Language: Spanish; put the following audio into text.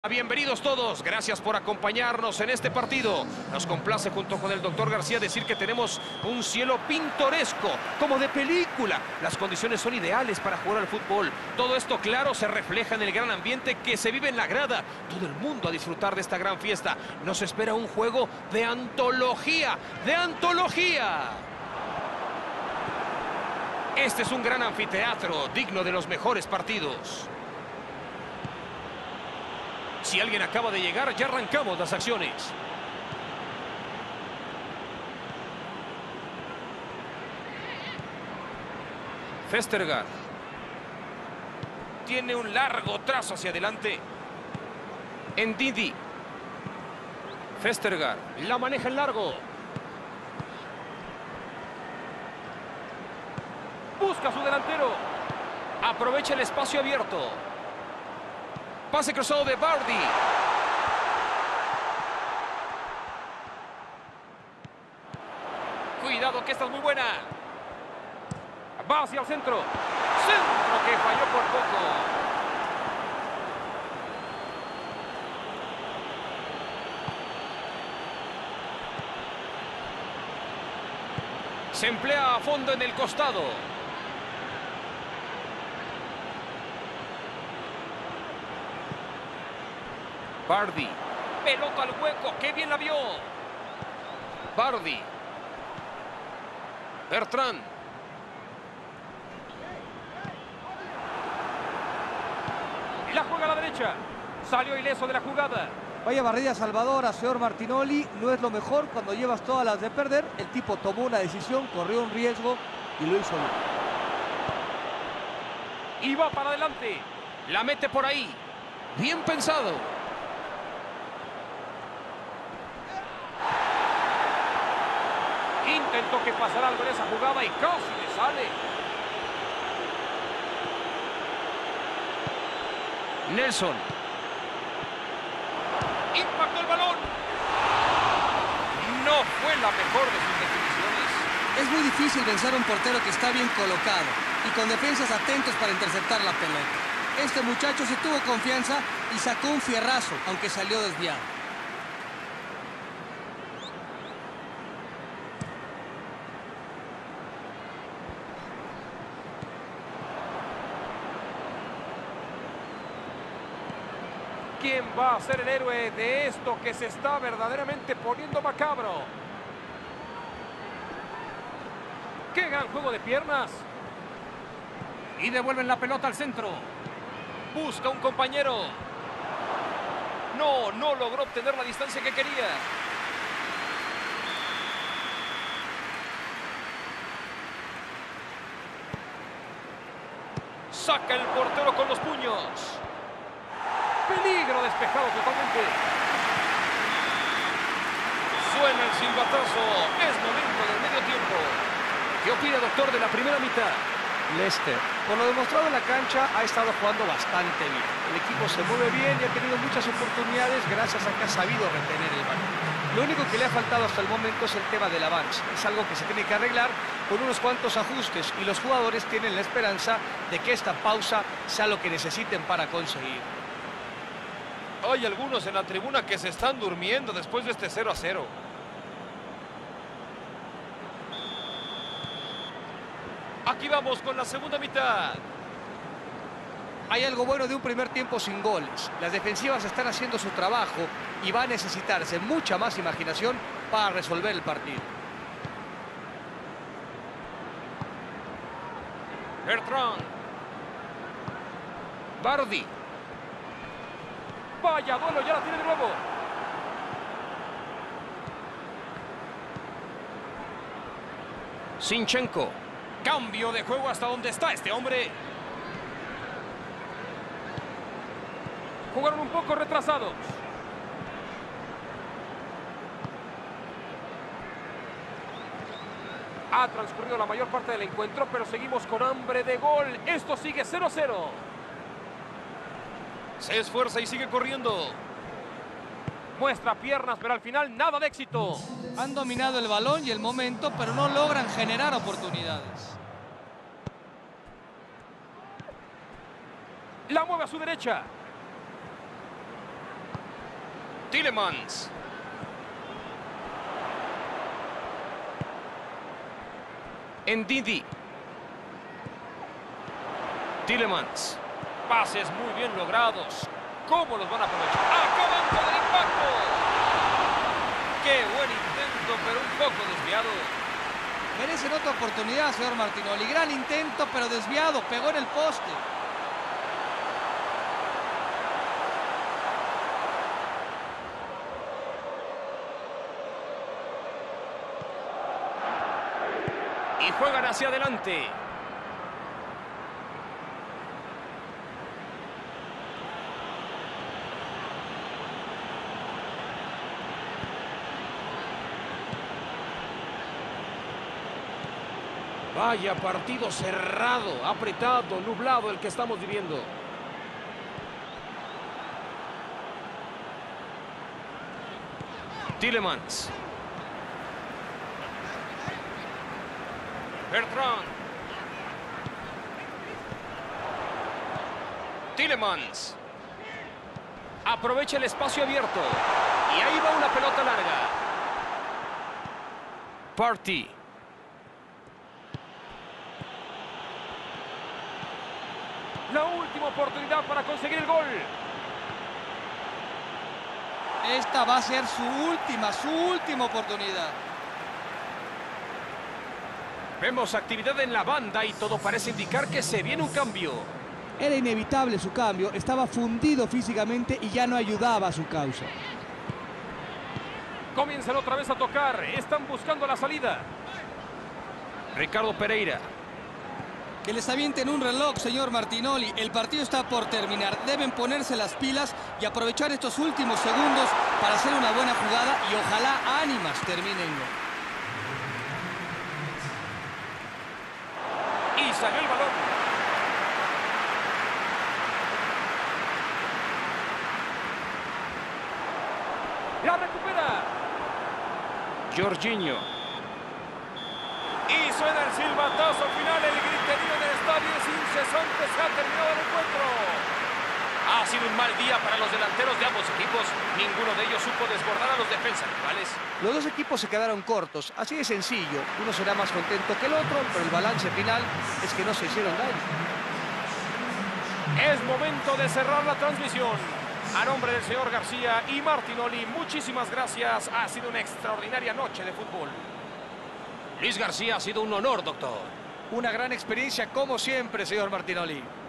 Bienvenidos todos, gracias por acompañarnos en este partido. Nos complace junto con el doctor García decir que tenemos un cielo pintoresco, como de película. Las condiciones son ideales para jugar al fútbol. Todo esto, claro, se refleja en el gran ambiente que se vive en la grada. Todo el mundo a disfrutar de esta gran fiesta. Nos espera un juego de antología, ¡de antología! Este es un gran anfiteatro, digno de los mejores partidos. Si alguien acaba de llegar, ya arrancamos las acciones. Vestergaard. Tiene un largo trazo hacia adelante. Ndidi. Vestergaard. La maneja en largo. Busca a su delantero. Aprovecha el espacio abierto. Pase cruzado de Vardy. Cuidado que esta es muy buena. Va hacia el centro. Centro que falló por poco. Se emplea a fondo en el costado. Vardy. Pelota al hueco. ¡Qué bien la vio! Vardy. Bertrand. La juega a la derecha. Salió ileso de la jugada. Vaya barrida salvadora, señor Martinoli. No es lo mejor cuando llevas todas las de perder. El tipo tomó una decisión, corrió un riesgo y lo hizo bien. Y va para adelante. La mete por ahí. Bien pensado. Intentó que pasara algo en esa jugada y casi le sale. Nelson. Impactó el balón. No fue la mejor de sus definiciones. Es muy difícil vencer a un portero que está bien colocado y con defensas atentos para interceptar la pelota. Este muchacho se tuvo confianza y sacó un fierrazo, aunque salió desviado. ¿Quién va a ser el héroe de esto que se está verdaderamente poniendo macabro? ¡Qué gran juego de piernas! Y devuelven la pelota al centro. Busca un compañero. No logró obtener la distancia que quería. Saca el portero con los puños. Peligro, despejado totalmente. Suena el silbatazo. Es momento del medio tiempo. ¿Qué opina, doctor, de la primera mitad? Leicester, por lo demostrado en la cancha, ha estado jugando bastante bien. El equipo se mueve bien y ha tenido muchas oportunidades gracias a que ha sabido retener el balón. Lo único que le ha faltado hasta el momento es el tema del avance. Es algo que se tiene que arreglar con unos cuantos ajustes y los jugadores tienen la esperanza de que esta pausa sea lo que necesiten para conseguir. Hay algunos en la tribuna que se están durmiendo después de este 0-0. Aquí vamos con la segunda mitad. Hay algo bueno de un primer tiempo sin goles. Las defensivas están haciendo su trabajo y va a necesitarse mucha más imaginación para resolver el partido. Bertrand. Vardy. Vaya duelo, ya la tiene de nuevo. Zinchenko. Cambio de juego hasta donde está este hombre. Jugaron un poco retrasados. Ha transcurrido la mayor parte del encuentro, pero seguimos con hambre de gol. Esto sigue 0-0. Se esfuerza y sigue corriendo. Muestra piernas, pero al final nada de éxito. Han dominado el balón y el momento, pero no logran generar oportunidades. La mueve a su derecha. Tielemans. Ndidi. Tielemans. Pases muy bien logrados. ¿Cómo los van a aprovechar? ¡Acaban con el impacto! ¡Qué buen intento, pero un poco desviado! Merecen otra oportunidad, señor Martinoli. Gran intento, pero desviado. Pegó en el poste. Y juegan hacia adelante. Vaya partido cerrado, apretado, nublado el que estamos viviendo. Tielemans. Bertrand. Tielemans. Aprovecha el espacio abierto. Y ahí va una pelota larga. Partey. La última oportunidad para conseguir el gol. Esta va a ser su última oportunidad. Vemos actividad en la banda y todo parece indicar que se viene un cambio. Era inevitable su cambio, estaba fundido físicamente y ya no ayudaba a su causa. Comienzan otra vez a tocar, están buscando la salida. Ricardo Pereira. Que les avienten un reloj, señor Martinoli. El partido está por terminar. Deben ponerse las pilas y aprovechar estos últimos segundos para hacer una buena jugada y ojalá ánimas terminen. Y salió el balón. La recupera. Jorginho. Y suena el silbatazo final, el griterío en el estadio es incesante, se ha terminado el encuentro. Ha sido un mal día para los delanteros de ambos equipos. Ninguno de ellos supo desbordar a los defensas rivales. Los dos equipos se quedaron cortos, así de sencillo. Uno será más contento que el otro, pero el balance final es que no se hicieron daño. Es momento de cerrar la transmisión. A nombre del señor García y Martinoli, muchísimas gracias. Ha sido una extraordinaria noche de fútbol. Luis García, ha sido un honor, doctor. Una gran experiencia como siempre, señor Martinoli.